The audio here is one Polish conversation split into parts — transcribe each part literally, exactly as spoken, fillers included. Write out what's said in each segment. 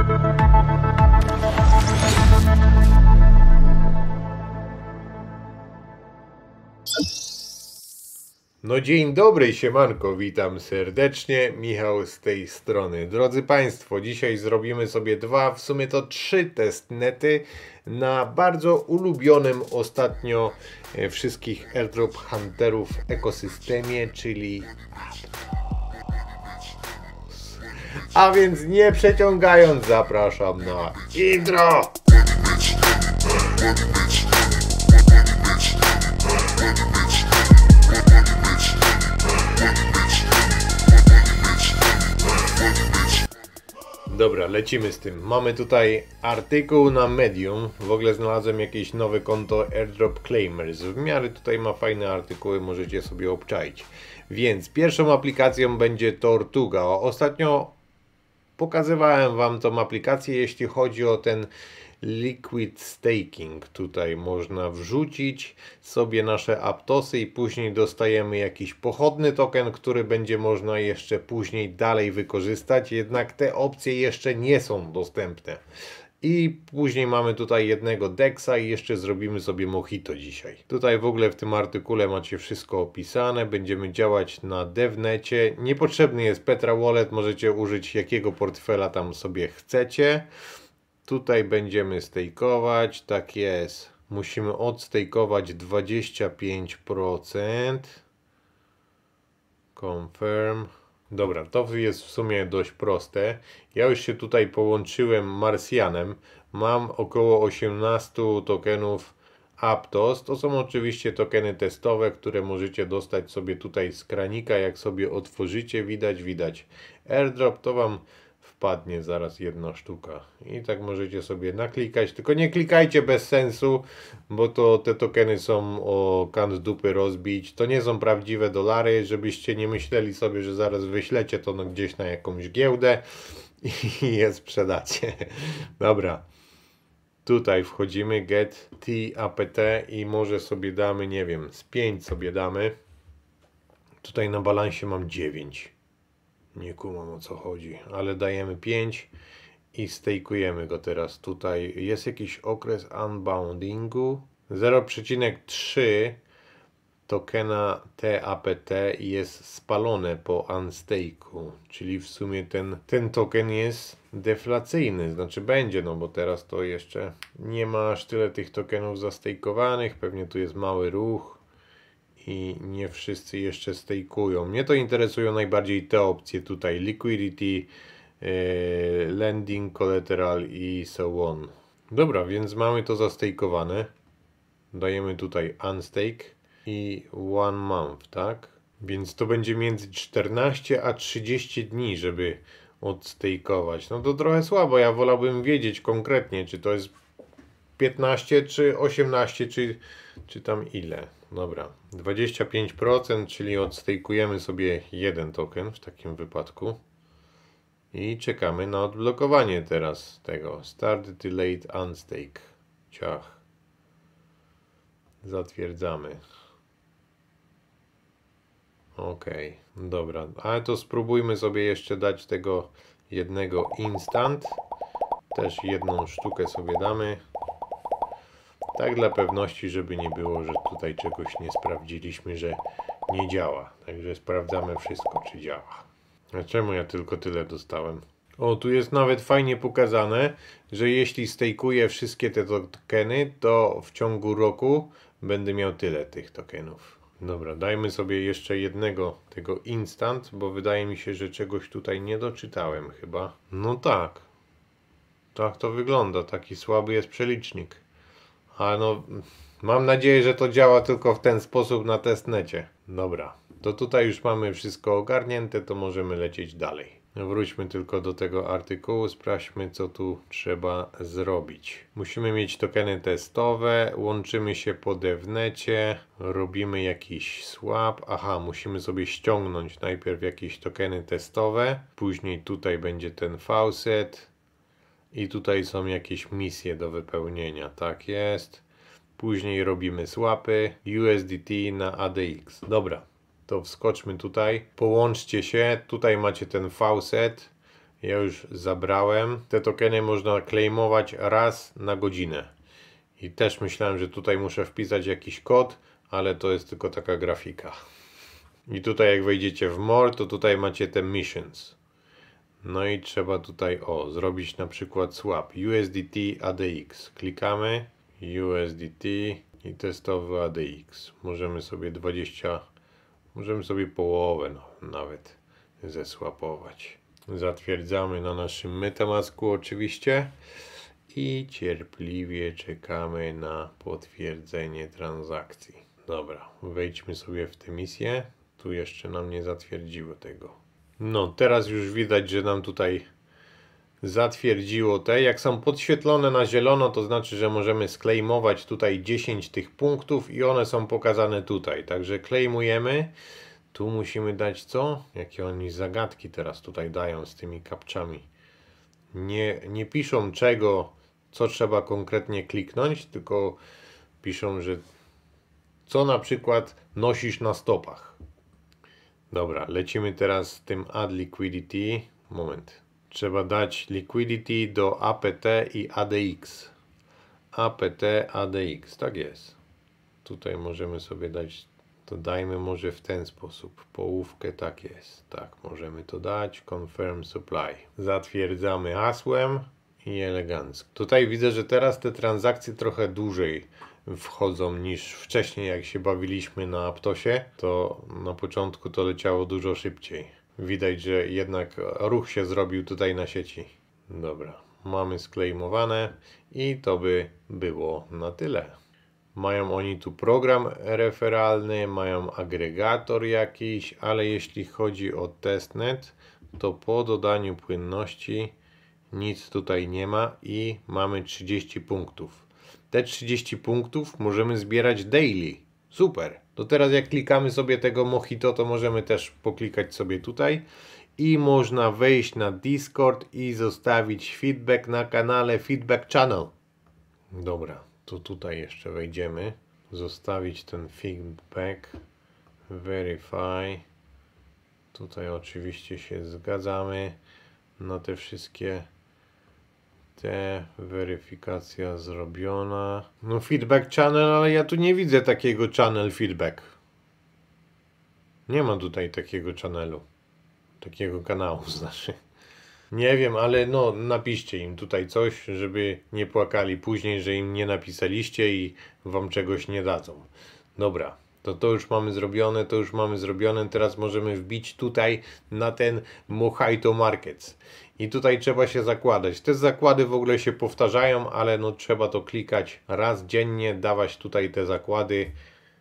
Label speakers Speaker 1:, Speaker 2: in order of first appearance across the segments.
Speaker 1: No dzień dobry, siemanko, witam serdecznie, Michał z tej strony. Drodzy Państwo, dzisiaj zrobimy sobie dwa, w sumie to trzy testnety na bardzo ulubionym ostatnio wszystkich airdrop hunterów ekosystemie, czyli Aptos. A więc nie przeciągając, zapraszam na intro! Dobra, lecimy z tym. Mamy tutaj artykuł na Medium. W ogóle znalazłem jakieś nowe konto Airdrop Claimers. W miarę tutaj ma fajne artykuły, możecie sobie obczaić. Więc pierwszą aplikacją będzie Tortuga. Ostatnio pokazywałem Wam tą aplikację, jeśli chodzi o ten liquid staking. Tutaj można wrzucić sobie nasze Aptosy i później dostajemy jakiś pochodny token, który będzie można jeszcze później dalej wykorzystać. Jednak te opcje jeszcze nie są dostępne. I później mamy tutaj jednego Dexa i jeszcze zrobimy sobie Mojito dzisiaj. Tutaj w ogóle w tym artykule macie wszystko opisane. Będziemy działać na devnecie. Niepotrzebny jest Petra Wallet. Możecie użyć jakiego portfela tam sobie chcecie. Tutaj będziemy stejkować. Tak jest. Musimy odstejkować dwadzieścia pięć procent. Confirm. Dobra, to jest w sumie dość proste. Ja już się tutaj połączyłem Marsjanem. Mam około osiemnaście tokenów Aptos. To są oczywiście tokeny testowe, które możecie dostać sobie tutaj z kranika. Jak sobie otworzycie, widać, widać. Airdrop to Wam wpadnie zaraz jedna sztuka. I tak możecie sobie naklikać. Tylko nie klikajcie bez sensu, bo to te tokeny są o kant dupy rozbić. To nie są prawdziwe dolary, żebyście nie myśleli sobie, że zaraz wyślecie to no gdzieś na jakąś giełdę i je sprzedacie. Dobra. Tutaj wchodzimy get T A P T i może sobie damy, nie wiem, z pięć sobie damy. Tutaj na balansie mam dziewięć. Nie kumam, o co chodzi, ale dajemy pięć i stejkujemy go teraz. Tutaj jest jakiś okres unboundingu. zero przecinek trzy tokena T A P T jest spalone po unstake'u, czyli w sumie ten, ten token jest deflacyjny, znaczy będzie, no bo teraz to jeszcze nie ma aż tyle tych tokenów zastejkowanych, pewnie tu jest mały ruch i nie wszyscy jeszcze stejkują. Mnie to interesują najbardziej te opcje tutaj, liquidity, yy, lending, collateral i so on. Dobra, więc mamy to zastejkowane. Dajemy tutaj unstake i one month, tak? Więc to będzie między czternaście a trzydzieści dni, żeby odstejkować. No to trochę słabo, ja wolałbym wiedzieć konkretnie, czy to jest piętnaście, czy osiemnaście, czy, czy tam ile. Dobra, dwadzieścia pięć procent, czyli odstejkujemy sobie jeden token w takim wypadku. I czekamy na odblokowanie teraz tego. Start delayed unstake. Ciach. Zatwierdzamy. Ok, dobra. Ale to spróbujmy sobie jeszcze dać tego jednego instant. Też jedną sztukę sobie damy. Tak dla pewności, żeby nie było, że tutaj czegoś nie sprawdziliśmy, że nie działa. Także sprawdzamy wszystko, czy działa. A czemu ja tylko tyle dostałem? O, tu jest nawet fajnie pokazane, że jeśli stejkuję wszystkie te tokeny, to w ciągu roku będę miał tyle tych tokenów. Dobra, dajmy sobie jeszcze jednego tego instant, bo wydaje mi się, że czegoś tutaj nie doczytałem chyba. No tak. Tak to wygląda. Taki słaby jest przelicznik. A no, mam nadzieję, że to działa tylko w ten sposób na testnecie. Dobra, to tutaj już mamy wszystko ogarnięte, to możemy lecieć dalej. Wróćmy tylko do tego artykułu, sprawdźmy, co tu trzeba zrobić. Musimy mieć tokeny testowe, łączymy się po devnecie, robimy jakiś swap. Aha, musimy sobie ściągnąć najpierw jakieś tokeny testowe, później tutaj będzie ten faucet i tutaj są jakieś misje do wypełnienia, tak jest. Później robimy swapy U S D T na A D X. Dobra. To wskoczmy tutaj, połączcie się, tutaj macie ten faucet, Ja już zabrałem. Te tokeny można claimować raz na godzinę. I też myślałem, że tutaj muszę wpisać jakiś kod, ale to jest tylko taka grafika. I tutaj jak wejdziecie w more, to tutaj macie te missions. No i trzeba tutaj o, zrobić na przykład swap U S D T A D X. Klikamy U S D T i testowy A D X. Możemy sobie dwadzieścia, możemy sobie połowę no, nawet zeswapować. Zatwierdzamy na naszym MetaMasku oczywiście i cierpliwie czekamy na potwierdzenie transakcji. Dobra, wejdźmy sobie w tę misję. Tu jeszcze nam nie zatwierdziło tego. No, teraz już widać, że nam tutaj zatwierdziło te. Jak są podświetlone na zielono, to znaczy, że możemy sklejmować tutaj dziesięć tych punktów i one są pokazane tutaj. Także klejmujemy. Tu musimy dać co? Jakie oni zagadki teraz tutaj dają z tymi kapczami. Nie, nie piszą czego, co trzeba konkretnie kliknąć, tylko piszą, że co na przykład nosisz na stopach. Dobra, lecimy teraz z tym add liquidity. Moment. Trzeba dać liquidity do A P T i A D X. A P T, A D X, tak jest. Tutaj możemy sobie dać, to dajmy może w ten sposób. Połówkę, tak jest. Tak, możemy to dać. Confirm supply. Zatwierdzamy hasłem i elegancko. Tutaj widzę, że teraz te transakcje trochę dłużej wchodzą niż wcześniej, jak się bawiliśmy na Aptosie, to na początku to leciało dużo szybciej. Widać, że jednak ruch się zrobił tutaj na sieci. Dobra, mamy sklejmowane i to by było na tyle. Mają oni tu program referalny, mają agregator jakiś, ale jeśli chodzi o testnet, to po dodaniu płynności nic tutaj nie ma i mamy trzydzieści punktów. Te trzydzieści punktów możemy zbierać daily. Super. To teraz jak klikamy sobie tego Mojito, to możemy też poklikać sobie tutaj i można wejść na Discord i zostawić feedback na kanale Feedback Channel. Dobra, to tutaj jeszcze wejdziemy. Zostawić ten feedback. Verify. Tutaj oczywiście się zgadzamy na te wszystkie te weryfikacja zrobiona. No feedback channel, ale ja tu nie widzę takiego channel feedback. Nie ma tutaj takiego channelu. Takiego kanału znaczy. Nie wiem, ale no napiszcie im tutaj coś, żeby nie płakali później, że im nie napisaliście i wam czegoś nie dadzą. Dobra, to to już mamy zrobione, to już mamy zrobione. Teraz możemy wbić tutaj na ten Mojito Markets. I tutaj trzeba się zakładać. Te zakłady w ogóle się powtarzają, ale no trzeba to klikać raz dziennie, dawać tutaj te zakłady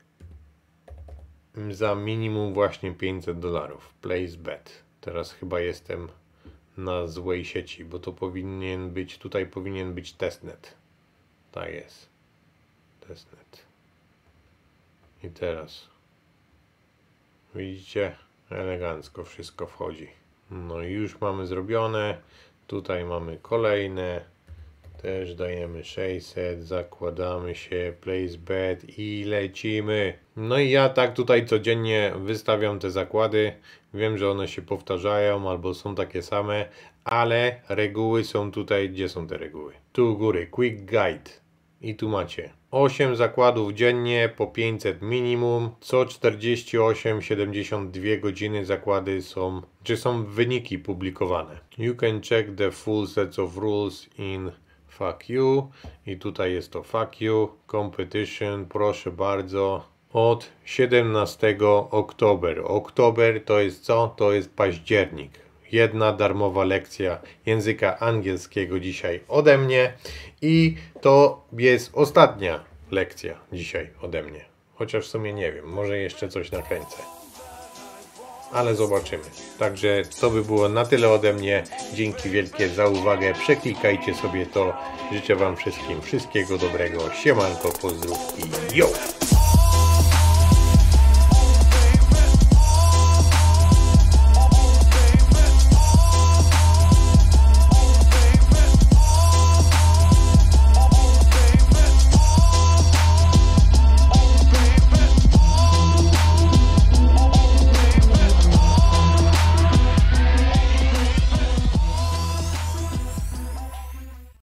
Speaker 1: za minimum właśnie pięćset dolarów. Place bet. Teraz chyba jestem na złej sieci, bo to powinien być, tutaj powinien być testnet. Tak jest. Testnet. I teraz widzicie, elegancko wszystko wchodzi. No i już mamy zrobione. Tutaj mamy kolejne. Też dajemy sześćset. Zakładamy się. Place bet i lecimy. No i ja tak tutaj codziennie wystawiam te zakłady. Wiem, że one się powtarzają albo są takie same, ale reguły są tutaj. Gdzie są te reguły? Tu u góry. Quick Guide. I tu macie osiem zakładów dziennie po pięćset minimum. Co czterdzieści osiem siedemdziesiąt dwa godziny zakłady są, czy są wyniki publikowane. You can check the full set of rules in fuck you. I tutaj jest to fuck you. Competition, proszę bardzo. Od siedemnastego oktobra. Oktober to jest co? To jest październik. Jedna darmowa lekcja języka angielskiego dzisiaj ode mnie i to jest ostatnia lekcja dzisiaj ode mnie. Chociaż w sumie nie wiem, może jeszcze coś nakręcę. Ale zobaczymy. Także to by było na tyle ode mnie. Dzięki wielkie za uwagę. Przeklikajcie sobie to. Życzę wam wszystkim wszystkiego dobrego. Siemanko, pozdrów i yo!